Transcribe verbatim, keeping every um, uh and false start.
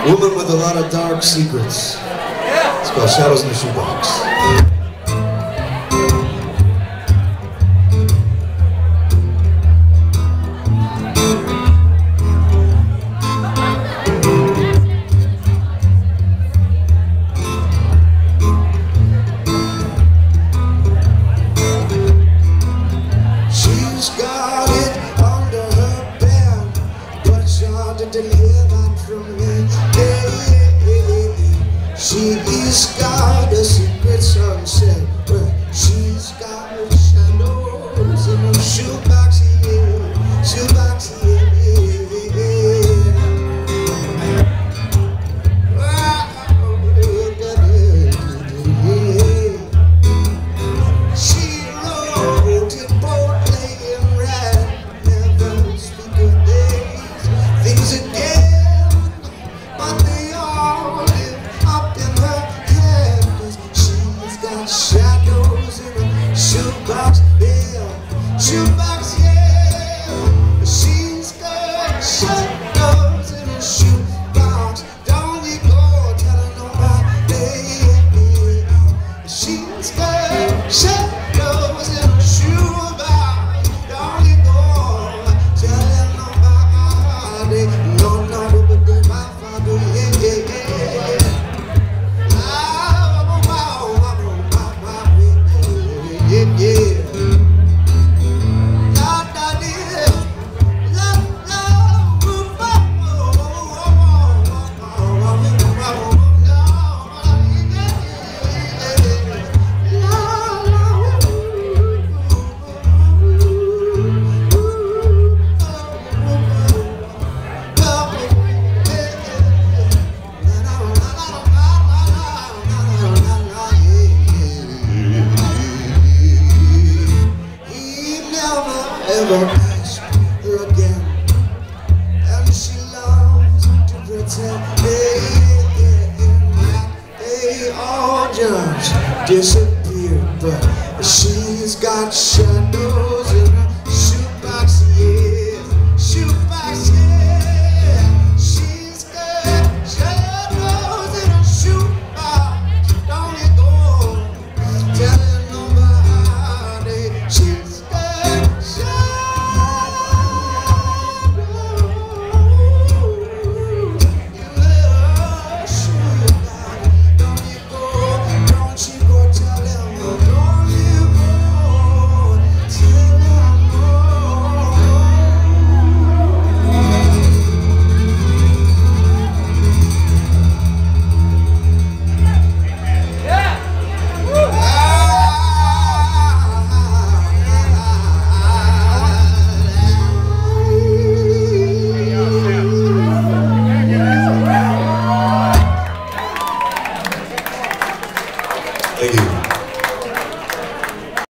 Woman with a lot of dark secrets. It's called Shadows in the Shoebox. She's got a secret sunset, but she's got shadows in her shoebox, yeah, shoebox, yeah. She wrote it boldly and read, never speak of days, things again, but they all live up in her head, 'cause she's got shadows in her shoebox, yeah, shoebox, yeah. She's got shadows in her shoebox. Don't you go telling nobody. She's got shadows in her shoebox. Don't you go telling nobody. No, no, but they might find her, yeah, yeah, yeah. Yeah, yeah. Ever ask her again, and she loves to pretend they, they all just disappear, but she's got shadows